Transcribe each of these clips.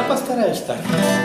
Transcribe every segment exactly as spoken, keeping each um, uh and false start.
постараюсь так.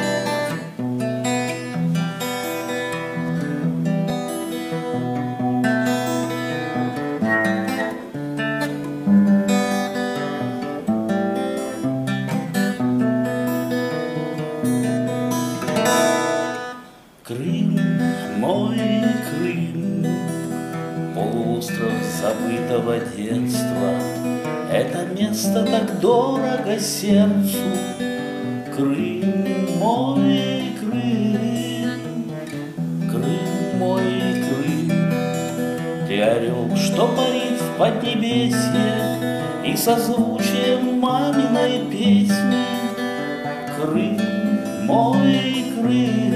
Крым, мой Крым, полуостров забытого детства. Это место так дорого сердцу. Крым, мой Крым, Крым, мой Крым. Ты орел, что парит в поднебесье и созвучием маминой песни. Крым, мой Крым,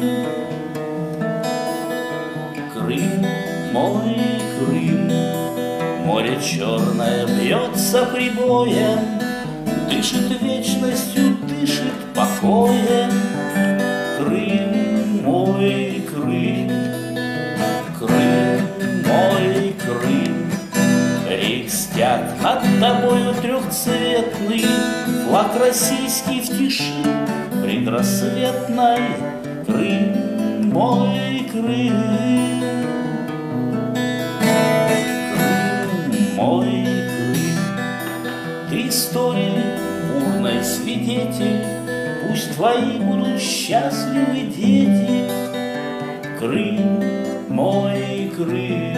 Крым, мой Крым. Море черное бьется прибоем, дышит вечностью, дышит покоем. Крым, мой Крым, Крым, мой Крым. Рейхстяг над тобою трехцветный, флаг российский в тиши предрассветной. Крым, мой Крым, мой Крым. Ты истории бурной свидетель, пусть твои будут счастливы дети. Крым, мой Крым.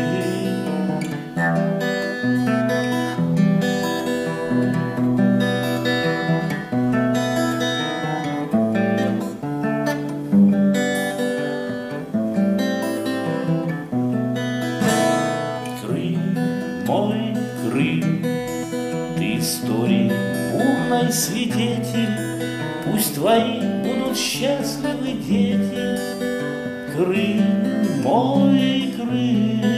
Мой Крым, ты истории бурной свидетель, пусть твои будут счастливы дети. Крым, мой Крым.